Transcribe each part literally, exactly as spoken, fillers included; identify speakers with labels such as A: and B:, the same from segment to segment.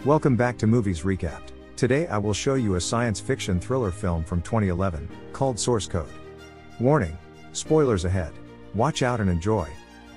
A: Welcome back to Movies Recapped. Today I will show you a science fiction thriller film from twenty eleven, called Source Code. Warning: spoilers ahead. Watch out and enjoy.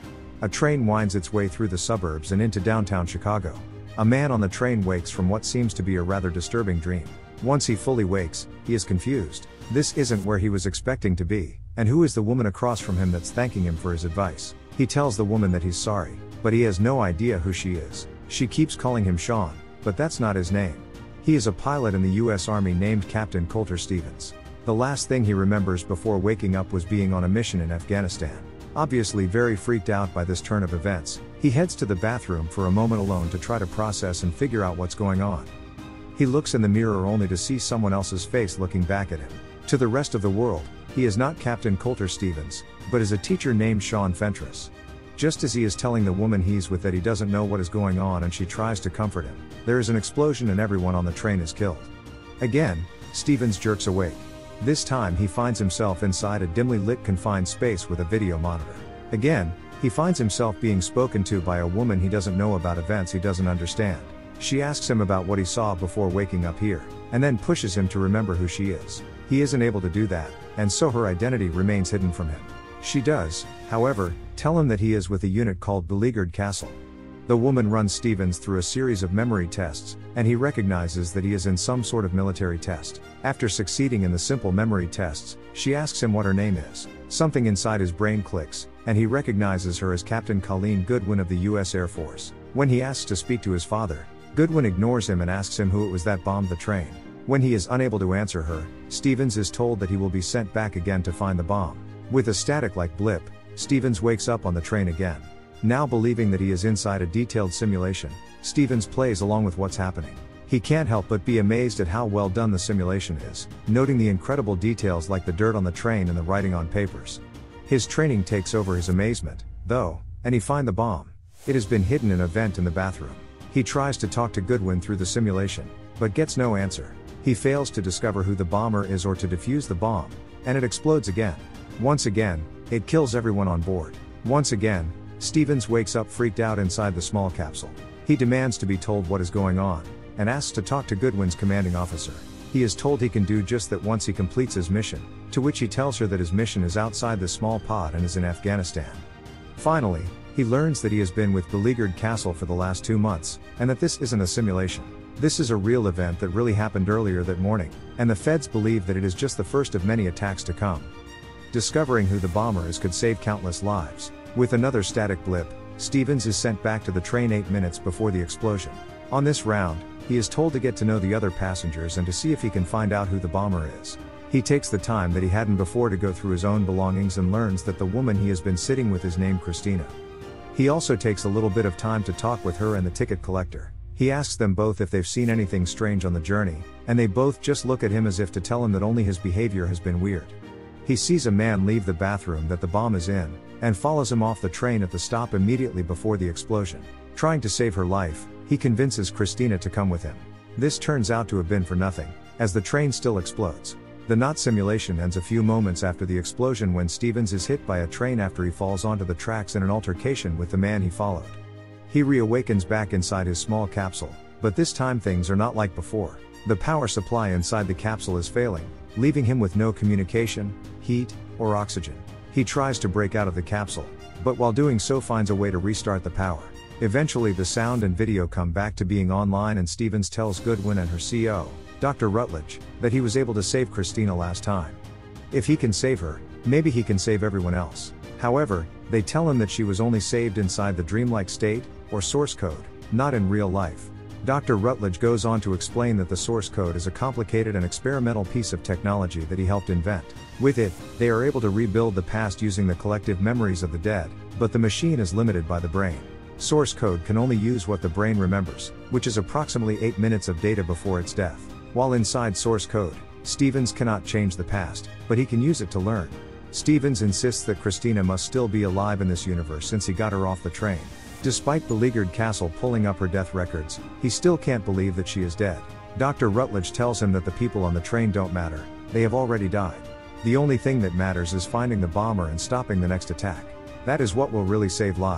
A: A train winds its way through the suburbs and into downtown Chicago. A man on the train wakes from what seems to be a rather disturbing dream. Once he fully wakes, he is confused. This isn't where he was expecting to be, and who is the woman across from him that's thanking him for his advice? He tells the woman that he's sorry, but he has no idea who she is. She keeps calling him Sean, but that's not his name. He is a pilot in the U S Army named Captain Colter Stevens. The last thing he remembers before waking up was being on a mission in Afghanistan. Obviously very freaked out by this turn of events, he heads to the bathroom for a moment alone to try to process and figure out what's going on. He looks in the mirror only to see someone else's face looking back at him. To the rest of the world, he is not Captain Colter Stevens, but is a teacher named Sean Fentress. Just as he is telling the woman he's with that he doesn't know what is going on and she tries to comfort him, there is an explosion and everyone on the train is killed. Again, Stevens jerks awake. This time he finds himself inside a dimly lit confined space with a video monitor. Again, he finds himself being spoken to by a woman he doesn't know about events he doesn't understand. She asks him about what he saw before waking up here, and then pushes him to remember who she is. He isn't able to do that, and so her identity remains hidden from him. She does, however, tell him that he is with a unit called Beleaguered Castle. The woman runs Stevens through a series of memory tests, and he recognizes that he is in some sort of military test. After succeeding in the simple memory tests, she asks him what her name is. Something inside his brain clicks, and he recognizes her as Captain Colleen Goodwin of the U S Air Force. When he asks to speak to his father, Goodwin ignores him and asks him who it was that bombed the train. When he is unable to answer her, Stevens is told that he will be sent back again to find the bomb. With a static-like blip, Stevens wakes up on the train again. Now believing that he is inside a detailed simulation, Stevens plays along with what's happening. He can't help but be amazed at how well done the simulation is, noting the incredible details like the dirt on the train and the writing on papers. His training takes over his amazement, though, and he finds the bomb. It has been hidden in a vent in the bathroom. He tries to talk to Goodwin through the simulation, but gets no answer. He fails to discover who the bomber is or to defuse the bomb, and it explodes again. Once again, it kills everyone on board. Once again, Stevens wakes up freaked out inside the small capsule. He demands to be told what is going on, and asks to talk to Goodwin's commanding officer. He is told he can do just that once he completes his mission, to which he tells her that his mission is outside the small pod and is in Afghanistan. Finally, he learns that he has been with Beleaguered Castle for the last two months, and that this isn't a simulation. This is a real event that really happened earlier that morning, and the feds believe that it is just the first of many attacks to come. Discovering who the bomber is could save countless lives. With another static blip, Stevens is sent back to the train eight minutes before the explosion. On this round, he is told to get to know the other passengers and to see if he can find out who the bomber is. He takes the time that he hadn't before to go through his own belongings and learns that the woman he has been sitting with is named Christina. He also takes a little bit of time to talk with her and the ticket collector. He asks them both if they've seen anything strange on the journey, and they both just look at him as if to tell him that only his behavior has been weird. He sees a man leave the bathroom that the bomb is in, and follows him off the train at the stop immediately before the explosion. Trying to save her life, he convinces Christina to come with him. This turns out to have been for nothing, as the train still explodes. The not simulation ends a few moments after the explosion when Stevens is hit by a train after he falls onto the tracks in an altercation with the man he followed. He reawakens back inside his small capsule, but this time things are not like before. The power supply inside the capsule is failing, leaving him with no communication, heat, or oxygen. He tries to break out of the capsule, but while doing so finds a way to restart the power. Eventually the sound and video come back to being online and Stevens tells Goodwin and her C E O, Doctor Rutledge, that he was able to save Christina last time. If he can save her, maybe he can save everyone else. However, they tell him that she was only saved inside the dreamlike state, or source code, not in real life. Doctor Rutledge goes on to explain that the source code is a complicated and experimental piece of technology that he helped invent. With it, they are able to rebuild the past using the collective memories of the dead, but the machine is limited by the brain. Source code can only use what the brain remembers, which is approximately eight minutes of data before its death. While inside source code, Stevens cannot change the past, but he can use it to learn. Stevens insists that Christina must still be alive in this universe since he got her off the train. Despite Beleaguered Castle pulling up her death records, he still can't believe that she is dead. Doctor Rutledge tells him that the people on the train don't matter, they have already died. The only thing that matters is finding the bomber and stopping the next attack. That is what will really save lives.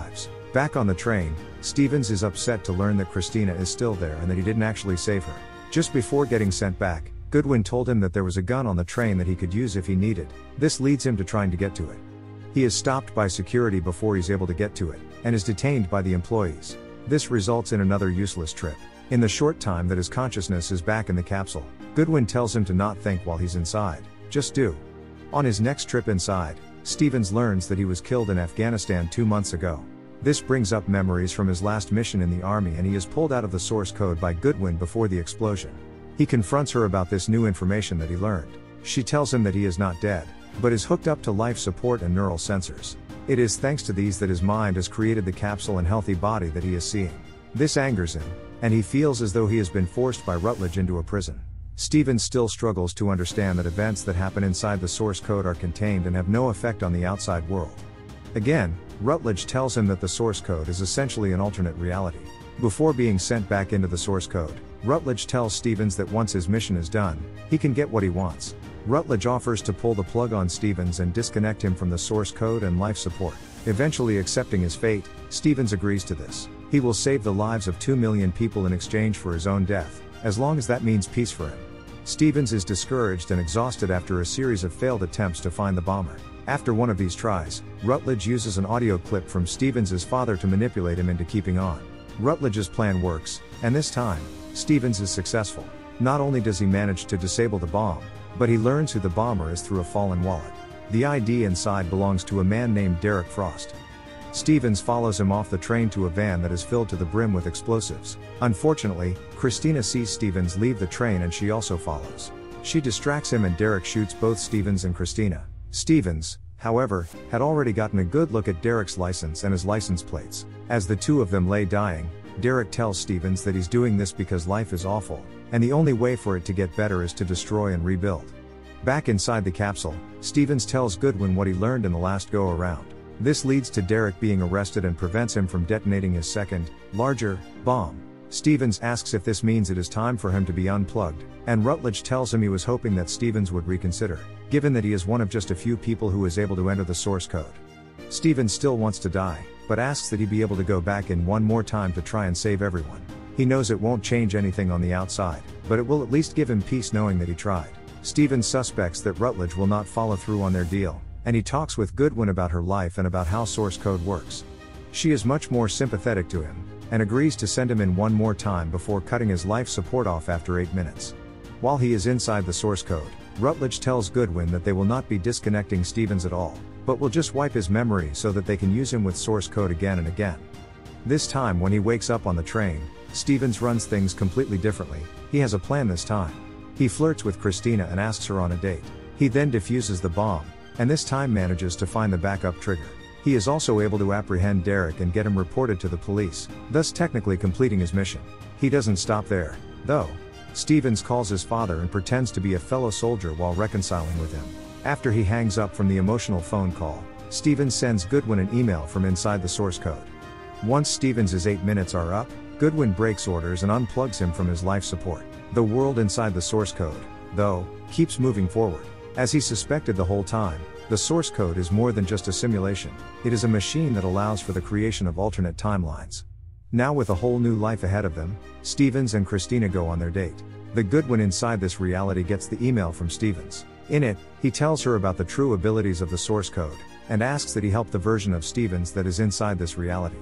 A: Back on the train, Stevens is upset to learn that Christina is still there and that he didn't actually save her. Just before getting sent back, Goodwin told him that there was a gun on the train that he could use if he needed. This leads him to trying to get to it. He is stopped by security before he's able to get to it, and is detained by the employees. This results in another useless trip. In the short time that his consciousness is back in the capsule, Goodwin tells him to not think while he's inside, just do. On his next trip inside, Stevens learns that he was killed in Afghanistan two months ago. This brings up memories from his last mission in the army, and he is pulled out of the source code by Goodwin before the explosion. He confronts her about this new information that he learned. She tells him that he is not dead, but is hooked up to life support and neural sensors. It is thanks to these that his mind has created the capsule and healthy body that he is seeing. This angers him, and he feels as though he has been forced by Rutledge into a prison. Stevens still struggles to understand that events that happen inside the source code are contained and have no effect on the outside world. Again, Rutledge tells him that the source code is essentially an alternate reality. Before being sent back into the source code, Rutledge tells Stevens that once his mission is done, he can get what he wants. Rutledge offers to pull the plug on Stevens and disconnect him from the source code and life support. Eventually accepting his fate, Stevens agrees to this. He will save the lives of two million people in exchange for his own death, as long as that means peace for him. Stevens is discouraged and exhausted after a series of failed attempts to find the bomber. After one of these tries, Rutledge uses an audio clip from Stevens' father to manipulate him into keeping on. Rutledge's plan works, and this time, Stevens is successful. Not only does he manage to disable the bomb, but he learns who the bomber is through a fallen wallet. The I D inside belongs to a man named Derek Frost. Stevens follows him off the train to a van that is filled to the brim with explosives. Unfortunately, Christina sees Stevens leave the train and she also follows. She distracts him and Derek shoots both Stevens and Christina. Stevens, however, had already gotten a good look at Derek's license and his license plates. As the two of them lay dying, Derek tells Stevens that he's doing this because life is awful, and the only way for it to get better is to destroy and rebuild. Back inside the capsule, Stevens tells Goodwin what he learned in the last go-around. This leads to Derek being arrested and prevents him from detonating his second, larger, bomb. Stevens asks if this means it is time for him to be unplugged, and Rutledge tells him he was hoping that Stevens would reconsider, given that he is one of just a few people who is able to enter the source code. Stevens still wants to die, but asks that he be able to go back in one more time to try and save everyone. He knows it won't change anything on the outside, but it will at least give him peace knowing that he tried. Stevens suspects that Rutledge will not follow through on their deal, and he talks with Goodwin about her life and about how source code works. She is much more sympathetic to him, and agrees to send him in one more time before cutting his life support off after eight minutes. While he is inside the source code, Rutledge tells Goodwin that they will not be disconnecting Stevens at all, but will just wipe his memory so that they can use him with source code again and again. This time when he wakes up on the train, Stevens runs things completely differently. He has a plan this time. He flirts with Christina and asks her on a date. He then defuses the bomb, and this time manages to find the backup trigger. He is also able to apprehend Derek and get him reported to the police, thus technically completing his mission. He doesn't stop there, though. Stevens calls his father and pretends to be a fellow soldier while reconciling with him. After he hangs up from the emotional phone call, Stevens sends Goodwin an email from inside the source code. Once Stevens' eight minutes are up, Goodwin breaks orders and unplugs him from his life support. The world inside the source code, though, keeps moving forward. As he suspected the whole time, the source code is more than just a simulation. It is a machine that allows for the creation of alternate timelines. Now with a whole new life ahead of them, Stevens and Christina go on their date. The Goodwin inside this reality gets the email from Stevens. In it, he tells her about the true abilities of the source code, and asks that he help the version of Stevens that is inside this reality.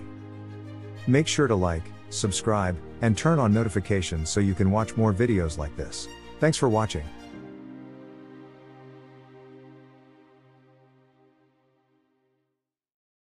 A: Make sure to like, subscribe, and turn on notifications so you can watch more videos like this. Thanks for watching.